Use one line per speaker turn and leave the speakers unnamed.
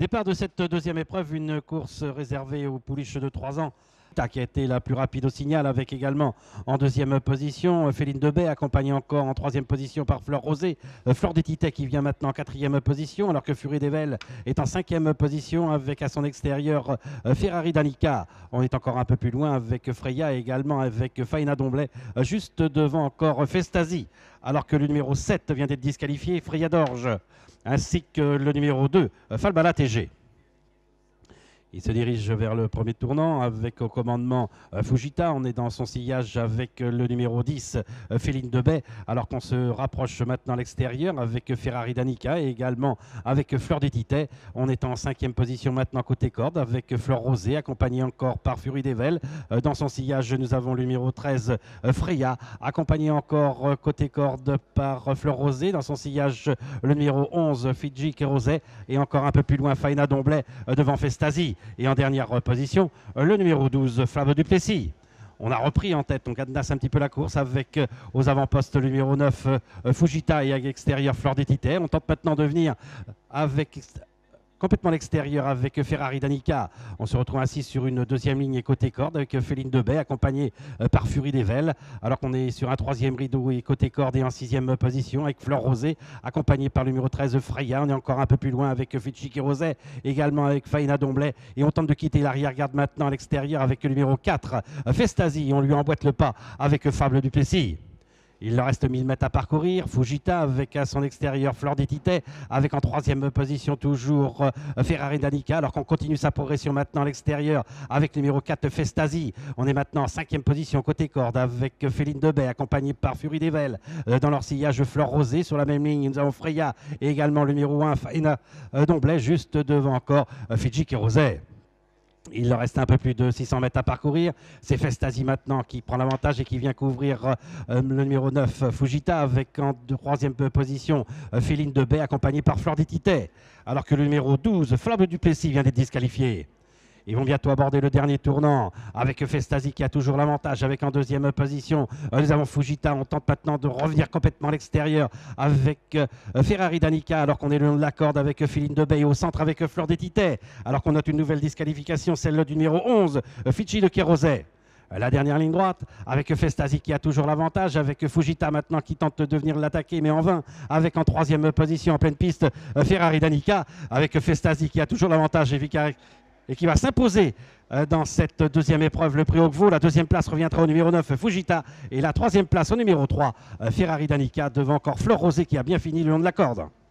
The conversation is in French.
Départ de cette deuxième épreuve, une course réservée aux pouliches de 3 ans, qui a été la plus rapide au signal, avec également en deuxième position Féline de Bay, accompagnée encore en troisième position par Fleur Rosée. Fleur des Titets qui vient maintenant en quatrième position, alors que Fury d'Evel est en cinquième position avec à son extérieur Ferrari Danica. On est encore un peu plus loin avec Freya et également avec Faina Domblet, juste devant encore Festasi, alors que le numéro 7 vient d'être disqualifié, Freya d'Orge, ainsi que le numéro 2, Falbala TG. Il se dirige vers le premier tournant avec au commandement Fujita. On est dans son sillage avec le numéro 10, Féline de Bay, alors qu'on se rapproche maintenant à l'extérieur avec Ferrari Danica et également avec Fleur des Titets. On est en cinquième position maintenant côté corde avec Fleur Rosée, accompagnée encore par Fury d'Evel. Dans son sillage, nous avons le numéro 13, Freya, accompagné encore côté corde par Fleur Rosée. Dans son sillage, le numéro 11, Fidji Kéroset, et encore un peu plus loin, Faina Domblet devant Festasi. Et en dernière position, le numéro 12, Flamme du Plessis. On a repris en tête, on cadenasse un petit peu la course avec aux avant-postes le numéro 9, Fujita, et à l'extérieur Fleur des Titets. On tente maintenant de venir avec complètement l'extérieur avec Ferrari Danica. On se retrouve ainsi sur une deuxième ligne côté corde avec Féline de Bay, accompagnée par Fury d'Evel, alors qu'on est sur un troisième rideau et côté corde et en sixième position avec Fleur Rosée, accompagnée par le numéro 13 Freya. On est encore un peu plus loin avec Fidji Kéroset, également avec Faina Domblet, et on tente de quitter l'arrière-garde maintenant à l'extérieur avec le numéro 4 Festasi. On lui emboîte le pas avec Fable du Plessis. Il leur reste 1000 mètres à parcourir. Fujita avec à son extérieur Fleur des Titets, avec en troisième position toujours Ferrari Danica, alors qu'on continue sa progression maintenant à l'extérieur avec le numéro 4 Festasi. On est maintenant en cinquième position côté corde avec Féline de Bay, accompagnée par Fury d'Evel. Dans leur sillage, Fleur Rosée. Sur la même ligne, nous avons Freya et également le numéro 1 Faina Domblet, juste devant encore Fidji Kéroset. Il leur reste un peu plus de 600 mètres à parcourir. C'est Festasi maintenant qui prend l'avantage et qui vient couvrir le numéro 9, Fujita, avec en troisième position Féline de Bay, accompagnée par Fleur des Titets. Alors que le numéro 12, Flamme du Plessis, vient d'être disqualifié. Ils vont bientôt aborder le dernier tournant avec Festasi qui a toujours l'avantage avec en deuxième position. Nous avons Fujita. On tente maintenant de revenir complètement à l'extérieur avec Ferrari Danica, alors qu'on est le long de la corde avec Féline de Bay, au centre avec Fleur des Titets, alors qu'on note une nouvelle disqualification, celle du numéro 11, Fidji de Kéroset. La dernière ligne droite avec Festasi qui a toujours l'avantage, avec Fujita maintenant qui tente de venir l'attaquer mais en vain, avec en troisième position en pleine piste Ferrari Danica, avec Festasi qui a toujours l'avantage et qui va s'imposer dans cette deuxième épreuve, le prix Ogvo. La deuxième place reviendra au numéro 9, Fujita, et la troisième place au numéro 3, Ferrari Danica, devant encore Fleur Rosée qui a bien fini le long de la corde.